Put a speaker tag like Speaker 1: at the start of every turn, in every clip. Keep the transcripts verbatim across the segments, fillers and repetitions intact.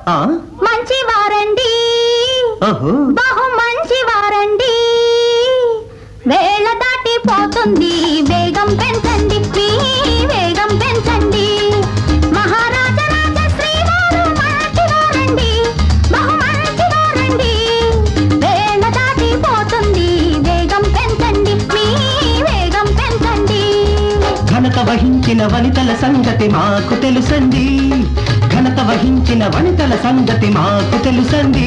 Speaker 1: మంచి వారండి, బహు మంచి వారండి. వేళ దాటిపోతుంది, వేగం పెంచండి, మీ వేగం పెంచండి. మహారాజా రాజశ్రీ వారు మంచి వారండి, బహు మంచి వారండి. వేళ దాటిపోతుంది, వేగం పెంచండి, మీ వేగం పెంచండి.
Speaker 2: ఘనత వహించిన వనితల సంగతి మాకు తెలుసండి, ఘనత వహించిన వనితల సంగతి మాకు తెలుసండి.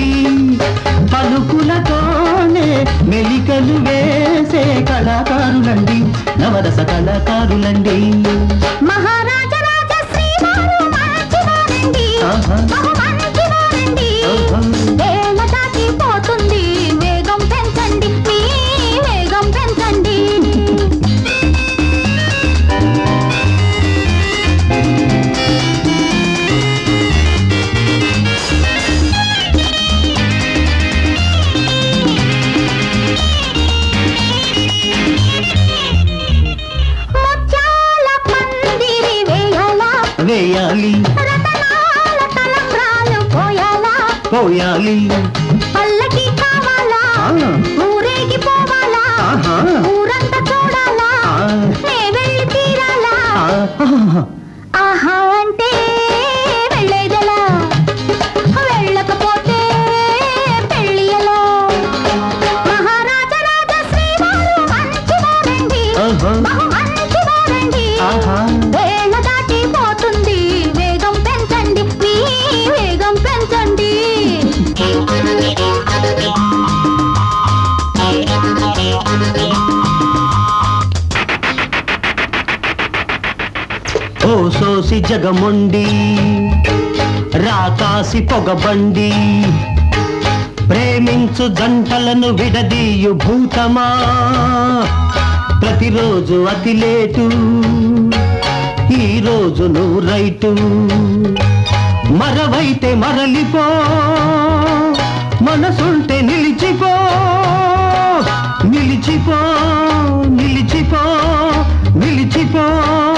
Speaker 2: పలుకులతోనే మెలికలు వేసే కళాకారులండి, నవరస కళాకారులండి.
Speaker 1: మహారాజా రాజశ్రీ వారు మంచి వారండి, బహు మంచి వారండి. వేళ దాటిపోతుంది, వేగం పెంచండి, మీ వేగం పెంచండి.
Speaker 2: వేయాలి,
Speaker 1: రతనాల తలంబ్రాలు పోయాలా,
Speaker 2: పోయాలి.
Speaker 1: పల్లకి కావాలా, ఊరేగి పోవాలా, ఊరంతా చూడాలా, నే వెళ్ళి తీరాలా. ఆహా అంటే వెళ్ళేదలా, వెళ్ళకపోతే పెళ్ళి ఎలా. మహారాజా రాజశ్రీ వారు మంచి వారండి, బహు మంచి వారండి. వేళ దాటిపోతుంది, వేగం పెంచండి, మీ వేగం పెంచండి.
Speaker 2: ఓ సోసి జగముండి, రాకాసి పొగబండి, ప్రేమించు జంటలను విడదీయు భూతమా. ప్రతిరోజు అతి లేటు, ఈ రోజు నువ్వు రైటు. మరవైతే మరలిపో, మనసుంటే నిలిచిపో, నిలిచిపో, నిలిచిపో, నిలిచిపో.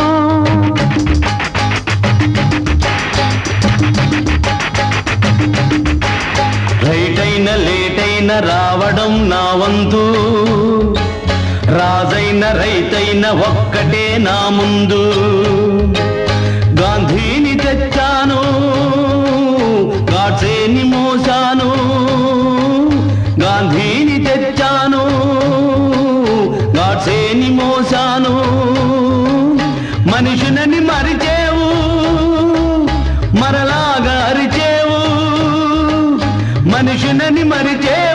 Speaker 2: రైటైన లేటైన రావడం నా వంతు, రాజైన రైతైన ఒక్కటే నా ముందు. గాంధీని తెచ్చాను, గాడ్సేని మోసాను, గాంధీని తెచ్చాను, గాడ్సేని మోసాను. మనుషులని మరిచేవు, మరలాగా అరిచేవు, మనుషులని మరిచే